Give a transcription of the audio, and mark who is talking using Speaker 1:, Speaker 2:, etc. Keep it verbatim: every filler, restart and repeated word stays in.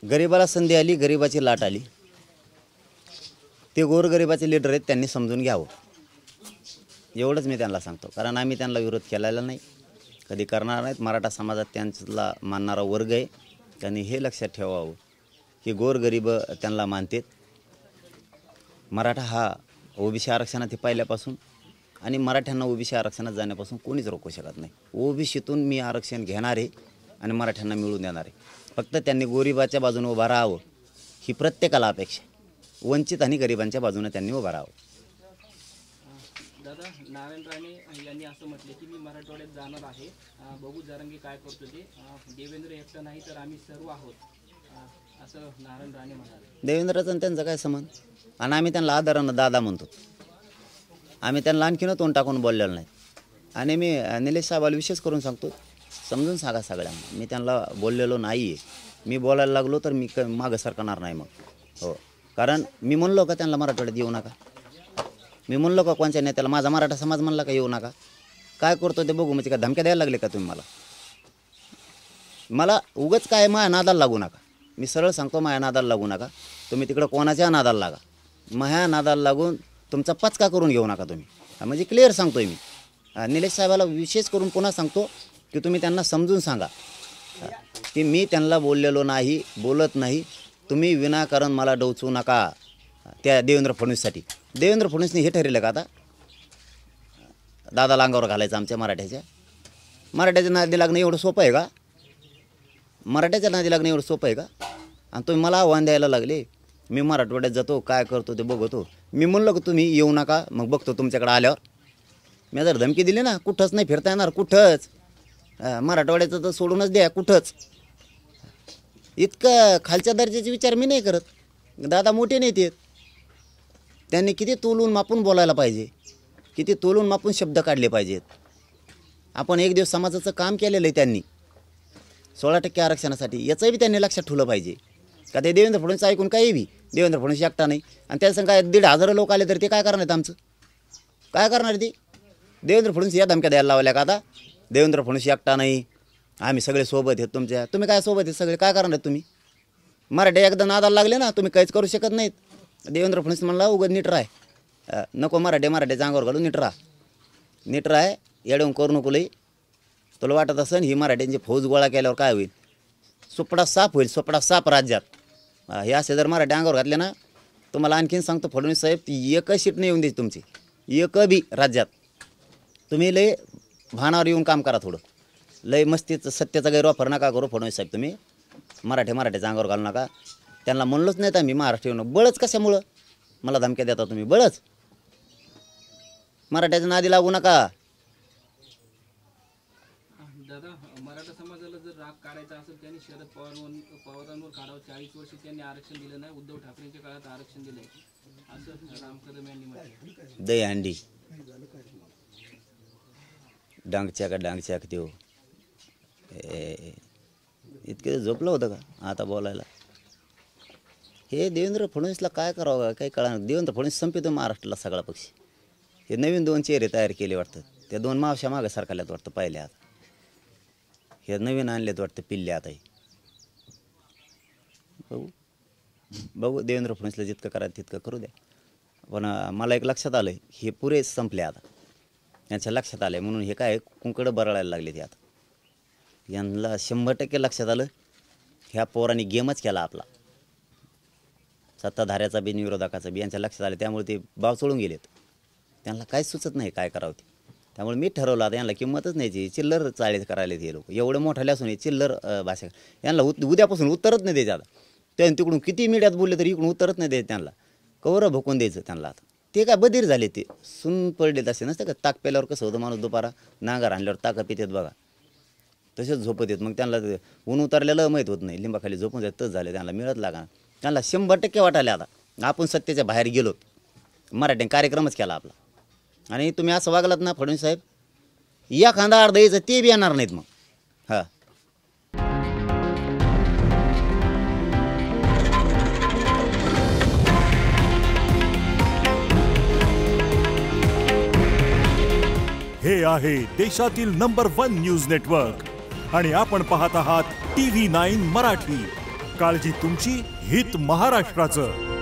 Speaker 1: गरिबाला संधी आली, गरिबाची लाट आली. ते गोरगरिबाचे लीडर आहेत, त्यांनी समजून घ्यावं एवढंच मी त्यांना सांगतो. कारण आम्ही त्यांना विरोध केलेला नाही, कधी करणार नाहीत. मराठा समाजात त्यांचा मानणारा वर्ग आहे. त्यांनी हे लक्षात ठेवावं की गोरगरीब त्यांना मानतात. मराठा हा ओबीसी आरक्षणात हे पहिल्यापासून आणि मराठ्यांना ओबीसी आरक्षणात जाण्यापासून कोणीच रोखू शकत नाही. ओबीसीतून मी आरक्षण घेणार आहे आणि मराठ्यांना मिळवून देणार आहे. फक्त त्यांनी गोरिबाच्या बाजूने उभा राहावं ही प्रत्येकाला अपेक्षा. वंचित आणि गरिबांच्या बाजूने त्यांनी उभा राहावं.
Speaker 2: दादा, नारायण राणे यांनी असं म्हटले की मी मराठवाड्यात जाणार आहे, बघू जरांगे काय करतो ते. देवेंद्र एकटा नाही तर आम्ही सर्व आहोत, असं नारायण राणे म्हणाले.
Speaker 1: देवेंद्रचा आणि त्यांचा काय संबंध? आणि आम्ही त्यांना आदरानं दादा म्हणतो. आम्ही त्यांना आणखीन तोंड टाकून बोललेलं नाही. आणि मी निलेश साहेबाला विशेष करून सांगतो, समजून सांगा सगळ्यांना, मी त्यांना बोललेलो नाही आहे. मी बोलायला लागलो तर मी क मागं सरकणार नाही मग. हो, कारण मी म्हणलो का त्यांना मराठवाड्यात येऊ नका? मी म्हणलो का कोणत्या नेत्याला? माझा मराठा समाज म्हणला का येऊ नका? काय करतो ते बघू. म्हणजे का धमक्या द्यायला लागले का तुम्ही मला? मला उगाच काय माया नादाला लागू नका. मी सरळ सांगतो, माया नादाला लागू नका. तुम्ही तिकडं कोणाच्या नादाला लागा, माया नादाला लागून तुमचा पचका करून घेऊ नका तुम्ही. म्हणजे क्लिअर सांगतो आहे मी. निलेश साहेबाला विशेष करून पुन्हा सांगतो की तुम्ही त्यांना समजून सांगा की मी त्यांना बोललेलो नाही, बोलत नाही. तुम्ही विनाकारण मला डोचू नका त्या देवेंद्र फडणवीससाठी. देवेंद्र फडणवीसने हे ठरवलं का आता दादा लांगावर घालायचं आमच्या मराठ्याच्या? मराठ्याच्या नादी लागणं एवढं सोपं आहे का? मराठ्याच्या नादी लागणं एवढं सोपं आहे का? आणि तुम्ही मला आव्हान द्यायला लागले. मी मराठवाड्यात जातो, काय करतो ते बघतो. मी म्हणलो की तुम्ही येऊ नका, मग बघतो तुमच्याकडे आल्यावर. मी जर धमकी दिली ना, कुठंच नाही फिरता येणार, कुठंच. मराठवाड्याचं तर सोडूनच द्या, कुठंच. इतकं खालच्या दर्जाचे विचार मी नाही करत. दादा मोठे नेते आहेत, त्यांनी किती तोलून मापून बोलायला पाहिजे, किती तोलून मापून शब्द काढले पाहिजेत. आपण एक दिवस समाजाचं काम केलेलं आहे त्यांनी सोळा टक्के आरक्षणासाठी, याचंही बी त्यांनी लक्षात ठेवलं पाहिजे. का ते देवेंद्र फडणवीस ऐकून काही बी देवेंद्र फडणवीस एकटा नाही. आणि त्याचं काय दीड हजार लोक आले तर ते काय करणार आहेत? आमचं काय करणार ते? देवेंद्र फडणवीस या धमक्या द्यायला लावल्या का आता? देवेंद्र फडणवीस एकटा नाही, आम्ही सगळे सोबत आहेत तुमच्या. तुम्ही काय सोबत आहेत सगळे? काय करणार आहेत तुम्ही? मराठी एकदा नादाला लागले ना, तुम्ही काहीच करू शकत नाहीत. देवेंद्र फडणवीस म्हणला उगाच नीट राह, नको मराठी मराठीच्या अंगावर घालून नीट राह, नीट राह, येडवून करू नको लई. तुला वाटत असेल ही मराठ्यांची फौज गोळा केल्यावर काय होईल? सुपडा साफ होईल, सुपडा साफ राज्यात. हे असे जर मराठी अंगावर घातले ना, तुम्हाला आणखीन सांगतो फडणवीस साहेब, ती एकही सीट नाही येऊन द्यायची तुमची, एक बी राज्यात. तुम्ही लय भानावर येऊन काम करा थोडं. लय मस्तीचं सत्याचा गैरवापर नका करू फडणवीस साहेब. तुम्ही मराठी मराठीच्या अंगावर घालू नका. त्यांना म्हणलोच नाही तर मी महाराष्ट्र येऊन. बळच कशामुळं मला धमक्या देता तुम्ही? बळच मराठ्याच्या नादी लागू नका.
Speaker 2: दादा, मराठा समाजाला जर राग काढायचा असेल त्यांनी शरद पवार पवारांवर काढावं. चाळीस वर्षी त्यांनी आरक्षण दिलं नाही, उद्धव ठाकरेंच्या काळात आरक्षण दिलंय असं राम कदम यांनी म्हटलं.
Speaker 1: दहीहंडी डांगच्या का डांगच्या का त्यो इतके झोपलं होतं का आता बोलायला? हे देवेंद्र फडणवीसला काय करावं काही कळणार. देवेंद्र फडणवीस संपितो महाराष्ट्राला सगळा पक्षी. हे नवीन दोन चेहरे तयार केले वाटतं, त्या दोन मावशा मागं सारखाल्यात वाटतं पाहिले. आता हे नवीन आणलेत वाटतं पिल्ले. आता बघू बघू देवेंद्र फडणवीसला जितकं करायचं तितकं करू द्या. पण मला एक लक्षात आलं, हे पुरे संपले आता. यांच्या लक्षात आलं म्हणून हे काय कुंकडं बरळायला लागले ते आता. यांना शंभर टक्के लक्षात आलं ह्या पोरांनी गेमच केला आपला, सत्ताधाऱ्याचा बी विरोधकाचा बी. यांच्या लक्षात आलं, त्यामुळे ते बाव सोडून गेलेत. त्यांना काहीच सुचत नाही काय करावं ते. त्यामुळे मी ठरवलं आता यांना किंमतच नाही. चिल्लर चाळीस करायला हे लोक एवढे मोठाले असून हे चिल्लर भाषा. यांना उत उद्यापासून उत्तरच नाही द्यायचं आता. त्यांनी तिकडून किती मीडियात बोलले तरी इकडून उत्तरच नाही द्यायचं त्यांना. कवरं भोकून द्यायचं त्यांना आता. ते काय बधीर झाले, ते सून पडलेत असे नसतं का. ताक प्याल्यावर कसं होतं माणूस दुपारा नांगार आणल्यावर ताक पितात बघा, तसेच झोपत येत. मग त्यांना ऊन उतरलेलं माहीत होत नाही, लिंबाखाली झोपून जात तसं झाले. त्यांना मिळत लागा. त्यांना शंभर टक्के वाटायला आता आपण सत्तेच्या बाहेर गेलो. मराठी कार्यक्रमच केला आपला. आणि तुम्ही असं वागलात ना फडणवीस साहेब, या खांदा अर्ध यायचं ते बी येणार नाहीत मग. हां,
Speaker 3: हे आहे देशातील नंबर वन न्यूज नेटवर्क आणि आपण पाहत आहात टी व्ही नाईन मराठी. काळजी तुमची, हित महाराष्ट्राचं.